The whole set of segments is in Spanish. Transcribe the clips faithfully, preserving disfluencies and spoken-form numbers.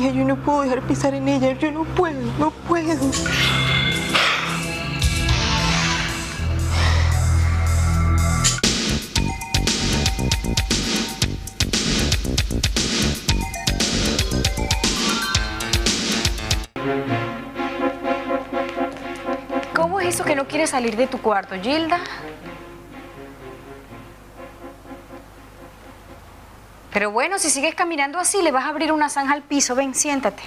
hija, yo no puedo dejar pisar en ella, yo no puedo, no puedo. ¿Cómo es eso que no quieres salir de tu cuarto, Gilda? Pero bueno, si sigues caminando así, le vas a abrir una zanja al piso. Ven, siéntate.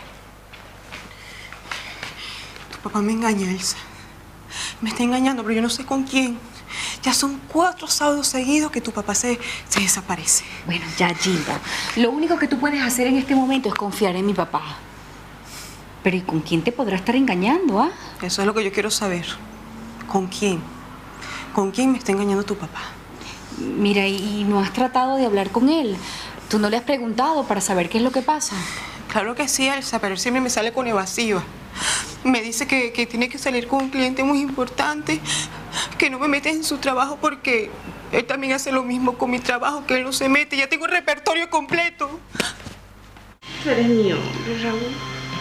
Tu papá me engaña, Elsa. Me está engañando, pero yo no sé con quién. Ya son cuatro sábados seguidos que tu papá se, se desaparece. Bueno, ya, Gilda. Lo único que tú puedes hacer en este momento es confiar en mi papá. Pero ¿y con quién te podrá estar engañando, ah? Eso es lo que yo quiero saber. ¿Con quién? ¿Con quién me está engañando tu papá? Mira, ¿y no has tratado de hablar con él? ¿Tú no le has preguntado para saber qué es lo que pasa? Claro que sí, Elsa, pero él siempre me sale con evasiva. Me dice que, que tiene que salir con un cliente muy importante, que no me mete en su trabajo porque él también hace lo mismo con mi trabajo, que él no se mete. Ya tengo el repertorio completo. Tú eres mi hombre, Raúl.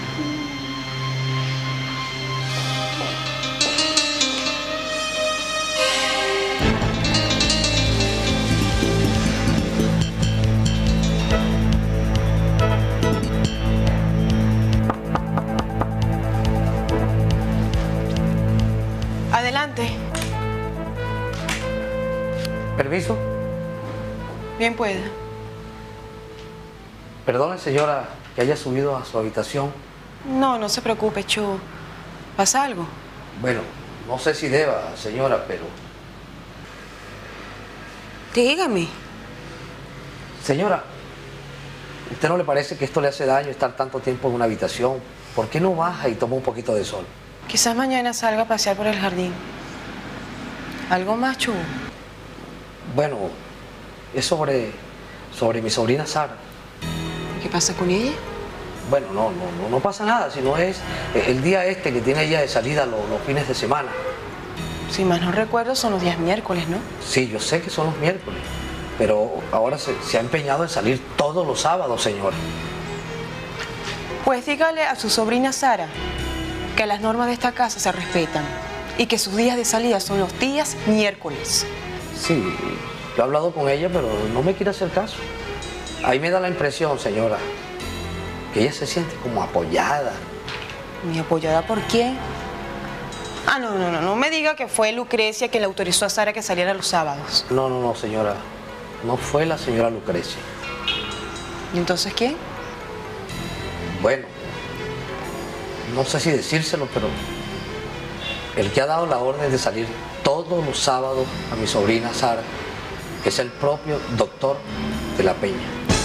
Adelante. ¿Permiso? Bien pueda. Perdone, señora, que haya subido a su habitación. No, no se preocupe, Cho. ¿Pasa algo? Bueno, no sé si deba, señora, pero... Dígame. Señora, ¿usted no le parece que esto le hace daño estar tanto tiempo en una habitación? ¿Por qué no baja y toma un poquito de sol? Quizás mañana salga a pasear por el jardín. ¿Algo más, Chu? Bueno, es sobre, sobre mi sobrina Sara. ¿Qué pasa con ella? Bueno, no, no, no, no pasa nada, sino es el día este que tiene ella de salida los, los fines de semana. Si más no recuerdo, son los días miércoles, ¿no? Sí, yo sé que son los miércoles, pero ahora se, se ha empeñado en salir todos los sábados, señora. Pues dígale a su sobrina Sara que las normas de esta casa se respetan y que sus días de salida son los días miércoles. Sí, yo he hablado con ella, pero no me quiere hacer caso. Ahí me da la impresión, señora, que ella se siente como apoyada. ¿Y apoyada por quién? Ah, no, no, no, no me diga que fue Lucrecia quien le autorizó a Sara que saliera los sábados. No, no, no, señora. No fue la señora Lucrecia. ¿Y entonces quién? Bueno, no sé si decírselo, pero el que ha dado la orden de salir todos los sábados a mi sobrina Sara es el propio doctor de la Peña.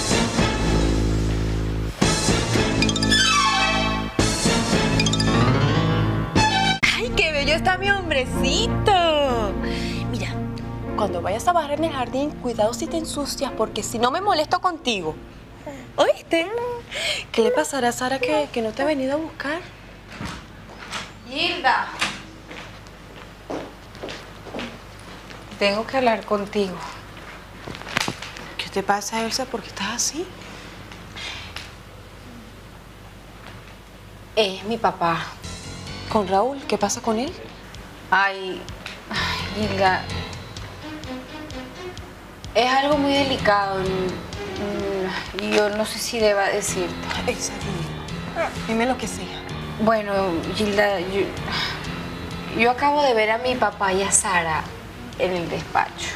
¡Ay, qué bello está mi hombrecito! Mira, cuando vayas a barrer en el jardín, cuidado si te ensucias, porque si no me molesto contigo. ¿Oíste? ¿Qué le pasará a Sara que, que no te ha venido a buscar? Gilda. Tengo que hablar contigo. ¿Qué te pasa, Elsa? ¿Por qué estás así? Es mi papá. ¿Con Raúl? ¿Qué pasa con él? Ay, ay, Gilda. Es algo muy delicado. Y yo no sé si deba decirte. Elsa, dime. Dime lo que sea. Bueno, Gilda, yo, yo acabo de ver a mi papá y a Sara en el despacho.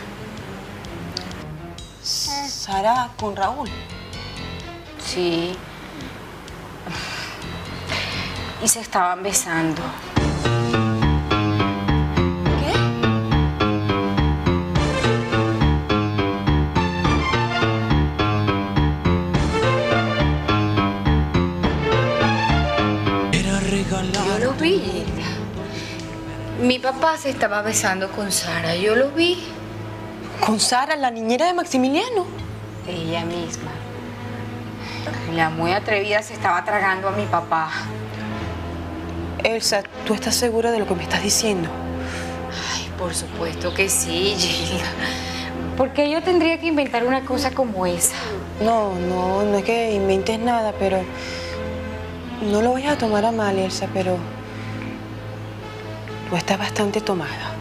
¿Sara con Raúl? Sí. Y se estaban besando. ¿Qué? Yo lo vi, Gilda. Mi papá se estaba besando con Sara. Yo lo vi. ¿Con Sara, la niñera de Maximiliano? Ella misma. La muy atrevida se estaba tragando a mi papá. Elsa, ¿tú estás segura de lo que me estás diciendo? Ay, por supuesto que sí, Gilda. ¿Por qué yo tendría que inventar una cosa como esa? No, no, no es que inventes nada, pero... Pero, Elsa, tú estás segura de lo que me estás diciendo. Ay, por supuesto que sí, Gilda. ¿Por qué yo tendría que inventar una cosa como esa? No, no, no es que inventes nada, pero... Elsa, tú estás segura de lo que me estás diciendo. No, no, no es que inventes nada, pero... No lo vayas a tomar a mal, Elsa, pero tú estás bastante tomada.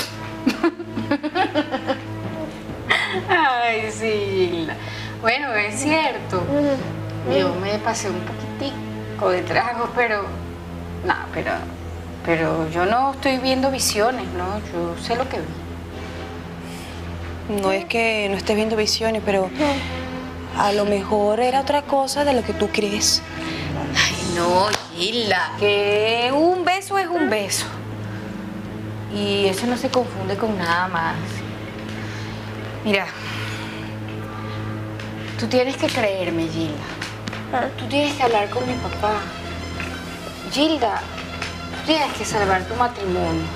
Ay, sí, Gilda. Bueno, es cierto. Yo me pasé un poquitico de trago, pero... No, pero... Pero yo no estoy viendo visiones, ¿no? Yo sé lo que vi. No es que no estés viendo visiones, pero a lo mejor era otra cosa de lo que tú crees. Ay, no, Gilda. Que un beso es un beso. Y eso no se confunde con nada más. Mira, tú tienes que creerme, Gilda. Tú tienes que hablar con mi papá. Gilda, tú tienes que salvar tu matrimonio.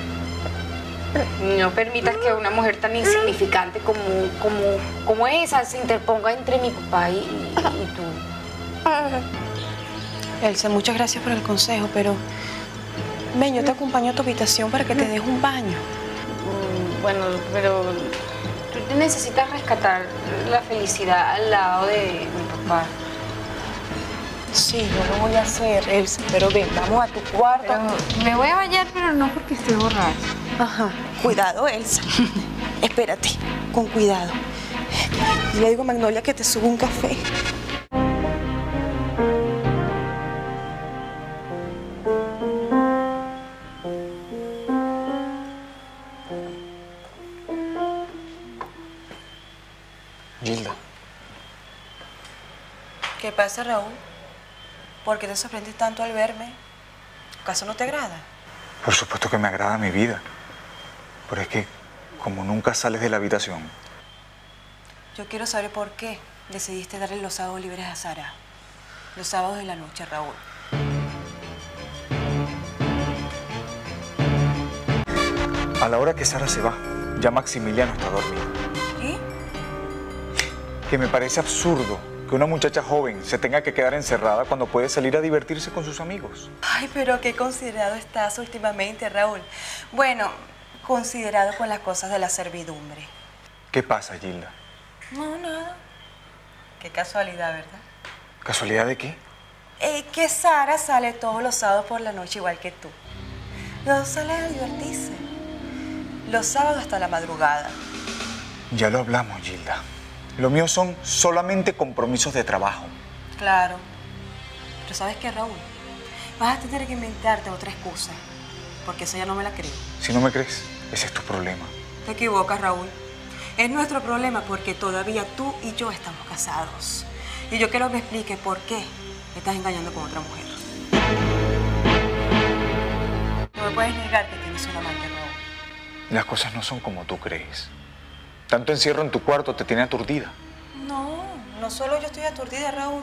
No permitas que una mujer tan insignificante como, como, como esa se interponga entre mi papá y, y, y tú. Elsa, muchas gracias por el consejo, pero... Ven, yo te acompaño a tu habitación para que te des un baño. Mm, Bueno, pero tú necesitas rescatar la felicidad al lado de mi papá. Sí, yo lo voy a hacer, Elsa, pero ven, vamos a tu cuarto. Pero me voy a bañar, pero no porque estoy borracha. Ajá, cuidado, Elsa. Espérate, con cuidado. Le digo a Magnolia que te suba un café. Gilda. ¿Qué pasa, Raúl? ¿Por qué te sorprendes tanto al verme? ¿Acaso no te agrada? Por supuesto que me agrada mi vida. Pero es que, como nunca sales de la habitación... Yo quiero saber por qué decidiste darle los sábados libres a Sara. Los sábados de la noche, Raúl. A la hora que Sara se va, ya Maximiliano está dormido. ¿Y? Que me parece absurdo que una muchacha joven se tenga que quedar encerrada cuando puede salir a divertirse con sus amigos. Ay, pero qué considerado estás últimamente, Raúl. Bueno, considerado con las cosas de la servidumbre. ¿Qué pasa, Gilda? No, nada. Qué casualidad, ¿verdad? ¿Casualidad de qué? Eh, que Sara sale todos los sábados por la noche igual que tú. Los dos salen a divertirse. Los sábados hasta la madrugada. Ya lo hablamos, Gilda. Lo mío son solamente compromisos de trabajo. Claro. Pero ¿sabes qué, Raúl? Vas a tener que inventarte otra excusa. Porque esa ya no me la creo. Si no me crees, ese es tu problema. Te equivocas, Raúl. Es nuestro problema porque todavía tú y yo estamos casados. Y yo quiero que me expliques por qué me estás engañando con otra mujer. No me puedes negar que tienes un amante, Raúl. Las cosas no son como tú crees. Tanto encierro en tu cuarto te tiene aturdida. No, no solo yo estoy aturdida, Raúl.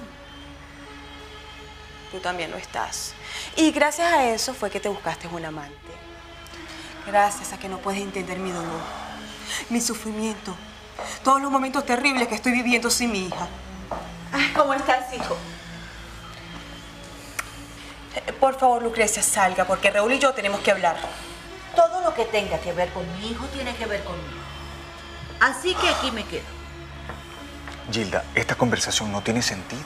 Tú también lo estás. Y gracias a eso fue que te buscaste un amante. Gracias a que no puedes entender mi dolor, mi sufrimiento, todos los momentos terribles que estoy viviendo sin mi hija. ¿Cómo estás, hijo? Eh, Por favor, Lucrecia, salga, porque Raúl y yo tenemos que hablar. Todo lo que tenga que ver con mi hijo tiene que ver conmigo. Así que aquí me quedo. Gilda, esta conversación no tiene sentido.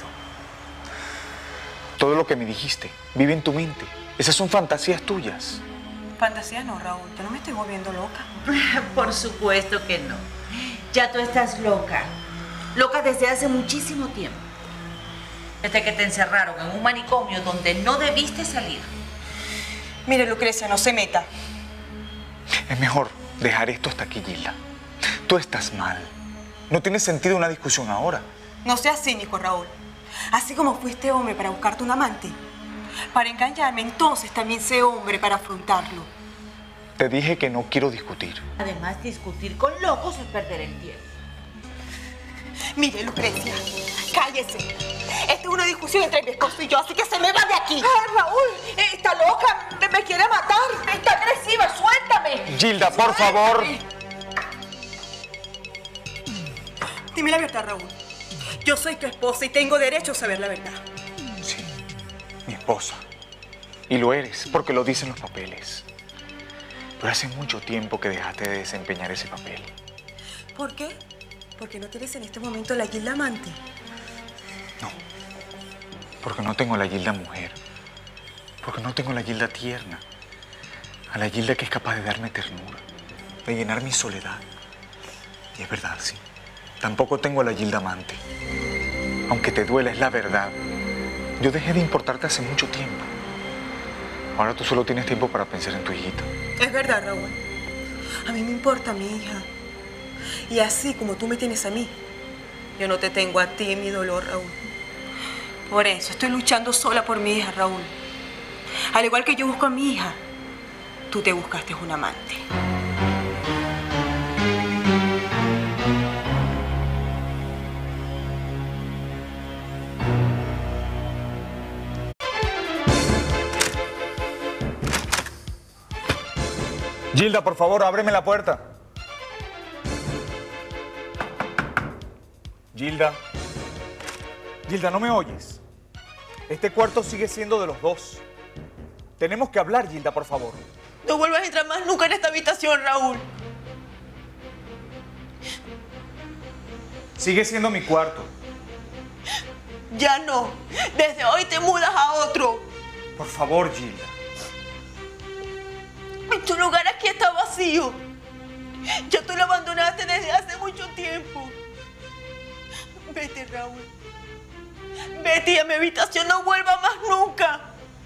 Todo lo que me dijiste vive en tu mente. Esas son fantasías tuyas. Fantasía no, Raúl. Yo no me estoy volviendo loca. Por supuesto que no. Ya tú estás loca. Loca desde hace muchísimo tiempo. Desde que te encerraron en un manicomio donde no debiste salir. Mire, Lucrecia, no se meta. Es mejor dejar esto hasta aquí, Gilda. Tú estás mal. No tiene sentido una discusión ahora. No seas cínico, Raúl. Así como fuiste hombre para buscarte un amante, para engañarme, entonces también sé hombre para afrontarlo. Te dije que no quiero discutir. Además, discutir con locos es perder el tiempo. Mire, Lucrecia, cállese. Esta es una discusión entre mi esposo y yo, así que se me va de aquí. ¡Ay, Raúl! ¡Está loca! ¡Me, me quiere matar! ¡Está agresiva! ¡Suéltame! Gilda, por favor. Dime la verdad, Raúl. Yo soy tu esposa y tengo derecho a saber la verdad. Sí, mi esposa. Y lo eres porque lo dicen los papeles. Pero hace mucho tiempo que dejaste de desempeñar ese papel. ¿Por qué? Porque no tienes en este momento la Gilda amante. No, Porque no tengo a la Gilda mujer. Porque no tengo a la Gilda tierna. A la Gilda que es capaz de darme ternura, de llenar mi soledad. Y es verdad, sí. Tampoco tengo a la Gilda amante. Aunque te duela, es la verdad. Yo dejé de importarte hace mucho tiempo. Ahora tú solo tienes tiempo para pensar en tu hijita. Es verdad, Raúl. A mí me importa mi hija. Y así como tú me tienes a mí, yo no te tengo a ti, mi dolor, Raúl. Por eso estoy luchando sola por mi hija, Raúl. Al igual que yo busco a mi hija, tú te buscaste un amante. Gilda, por favor, ábreme la puerta. Gilda. Gilda, ¿no me oyes? Este cuarto sigue siendo de los dos. Tenemos que hablar, Gilda, por favor. No vuelvas a entrar más nunca en esta habitación, Raúl. Sigue siendo mi cuarto. Ya no. Desde hoy te mudas a otro. Por favor, Gilda. Tu lugar aquí está vacío. Ya tú lo abandonaste desde hace mucho tiempo. Vete, Raúl. Vete a mi habitación, no vuelva más nunca.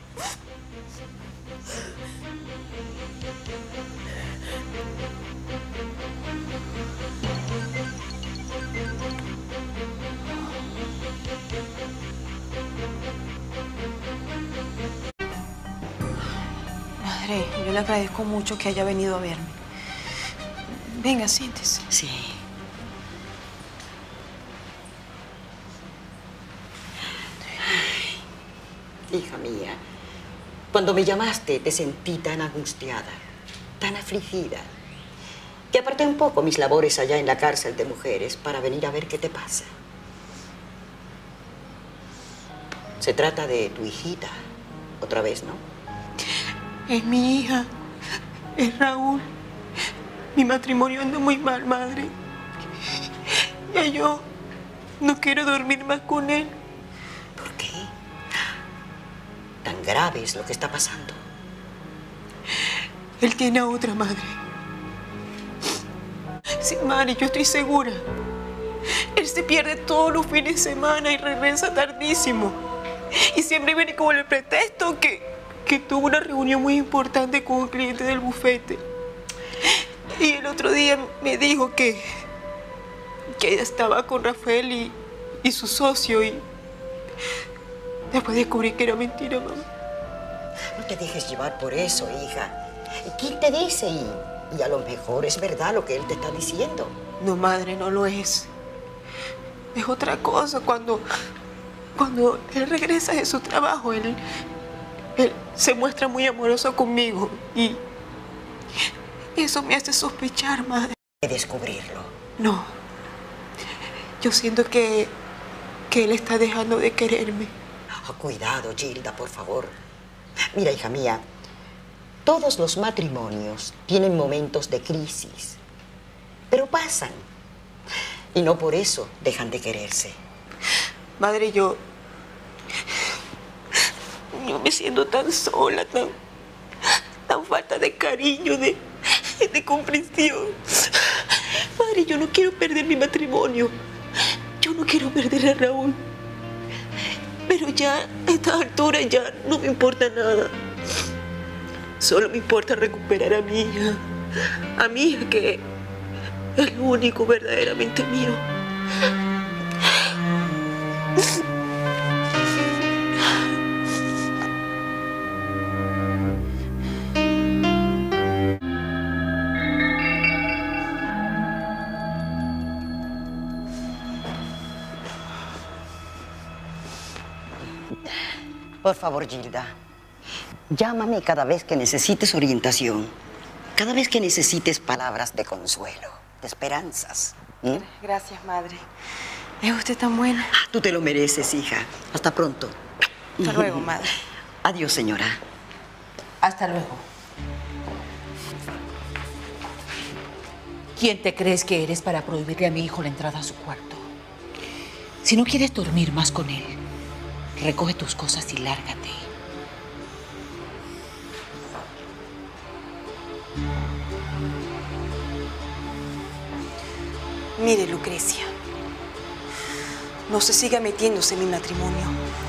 Madre, yo le agradezco mucho que haya venido a verme. Venga, siéntese. Sí. Ay, hija mía, cuando me llamaste te sentí tan angustiada, tan afligida, que aparté un poco mis labores allá en la cárcel de mujeres para venir a ver qué te pasa. Se trata de tu hijita, otra vez, ¿no? Es mi hija, es Raúl. Mi matrimonio anda muy mal, madre. Ya yo no quiero dormir más con él. ¿Por qué? Tan grave es lo que está pasando. Él tiene a otra madre. Sí, madre, yo estoy segura. Él se pierde todos los fines de semana y regresa tardísimo. Y siempre viene con el pretexto que, que tuvo una reunión muy importante con un cliente del bufete. Y el otro día me dijo que, que ella estaba con Rafael y, y su socio y después descubrí que era mentira, mamá. No te dejes llevar por eso, hija. ¿Quién te dice? Y, y a lo mejor es verdad lo que él te está diciendo. No, madre, no lo es. Es otra cosa. Cuando, cuando él regresa de su trabajo, él, él se muestra muy amoroso conmigo y eso me hace sospechar, madre. De descubrirlo. No. Yo siento que, que él está dejando de quererme. Oh, cuidado, Gilda, por favor. Mira, hija mía, todos los matrimonios tienen momentos de crisis, pero pasan. Y no por eso dejan de quererse. Madre, yo... Yo me siento tan sola, tan... tan falta de cariño, de... de comprensión. Madre, yo no quiero perder mi matrimonio. Yo no quiero perder a Raúl. Pero ya a esta altura ya no me importa nada. Solo me importa recuperar a mi hija. A mi hija que es lo único verdaderamente mío. Por favor, Gilda, llámame cada vez que necesites orientación, cada vez que necesites palabras de consuelo, de esperanzas. ¿Mm? Gracias, madre. ¿Es usted tan buena? Ah, tú te lo mereces, hija. Hasta pronto. Hasta luego, madre. Adiós, señora. Hasta luego. ¿Quién te crees que eres para prohibirle a mi hijo la entrada a su cuarto? Si no quieres dormir más con él, recoge tus cosas y lárgate. Mire, Lucrecia, no se siga metiéndose en mi matrimonio.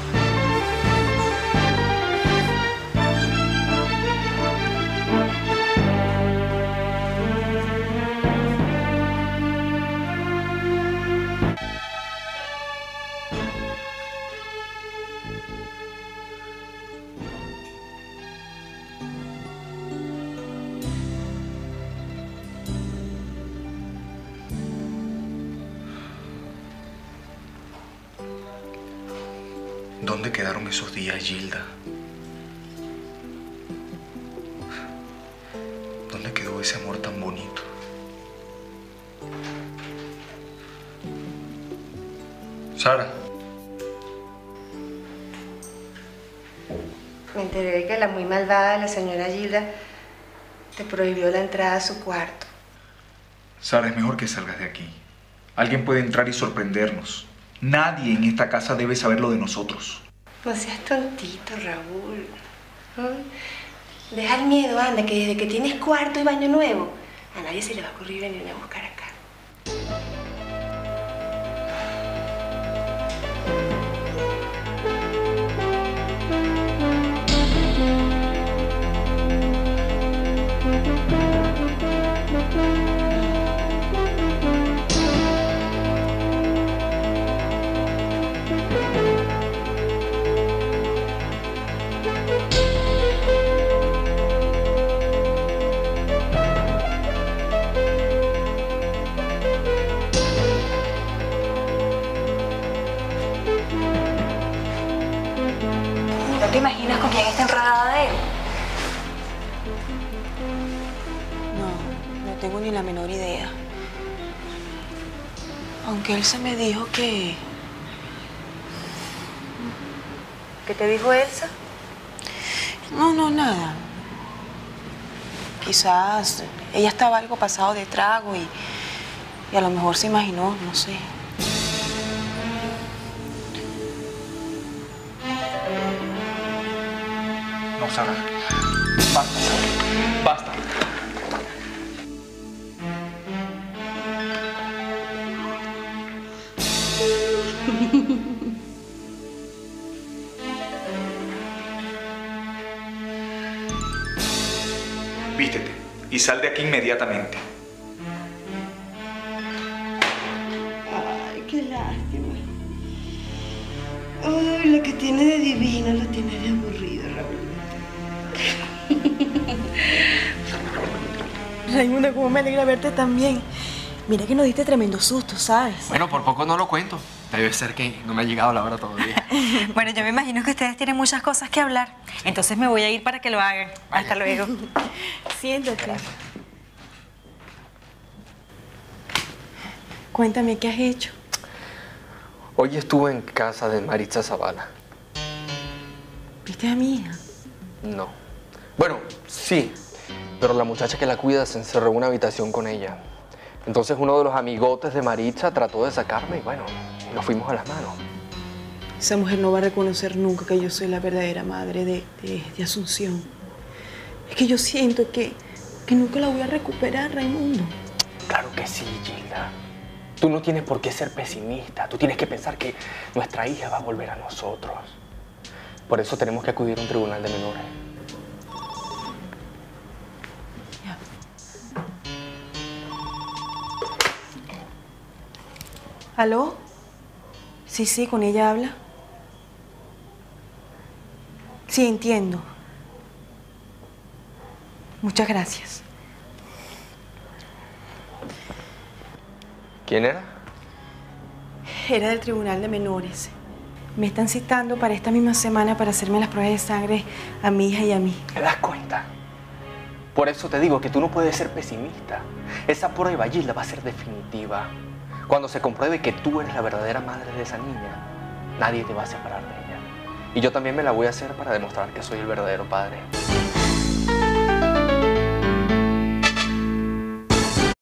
¿Dónde quedaron esos días, Gilda? ¿Dónde quedó ese amor tan bonito? Sara. Me enteré de que la muy malvada de la señora Gilda te prohibió la entrada a su cuarto. Sara, es mejor que salgas de aquí. Alguien puede entrar y sorprendernos. Nadie en esta casa debe saber lo de nosotros. No seas tontito, Raúl. ¿Mm? Deja el miedo, anda, que desde que tienes cuarto y baño nuevo, a nadie se le va a ocurrir venirme a buscar acá. ¿No te imaginas con quién está enredada de él? No, no tengo ni la menor idea. Aunque Elsa me dijo que... ¿Qué te dijo Elsa? No, no, nada. Quizás ella estaba algo pasado de trago y, y a lo mejor se imaginó, no sé. No, Sara. Basta, Sara. Basta. Vístete y sal de aquí inmediatamente. Ay, qué lástima. Ay, lo que tiene de divino lo tiene de aburrido, Raúl. Raimundo, cómo me alegra verte también. Mira que nos diste tremendo susto, ¿sabes? Bueno, por poco no lo cuento. Debe ser que no me ha llegado la hora todavía. Bueno, yo me imagino que ustedes tienen muchas cosas que hablar. Entonces me voy a ir para que lo hagan. Vaya. Hasta luego. Siéntate. Cuéntame, ¿qué has hecho? Hoy estuve en casa de Maritza Zavala. ¿Viste a mi hija? No. Bueno, sí. Pero la muchacha que la cuida se encerró en una habitación con ella. Entonces uno de los amigotes de Maritza trató de sacarme y bueno, nos fuimos a las manos. Esa mujer no va a reconocer nunca que yo soy la verdadera madre de, de, de Asunción. Es que yo siento que, que nunca la voy a recuperar, Raimundo. Claro que sí, Gilda. Tú no tienes por qué ser pesimista. Tú tienes que pensar que nuestra hija va a volver a nosotros. Por eso tenemos que acudir a un tribunal de menores. Ya. ¿Aló? Sí, sí, con ella habla. Sí, entiendo. Muchas gracias. ¿Quién era? Era del Tribunal de Menores. Me están citando para esta misma semana para hacerme las pruebas de sangre a mi hija y a mí. ¿Te das cuenta? Por eso te digo que tú no puedes ser pesimista. Esa prueba, Gilda, va a ser definitiva. Cuando se compruebe que tú eres la verdadera madre de esa niña, nadie te va a separar de ella. Y yo también me la voy a hacer para demostrar que soy el verdadero padre.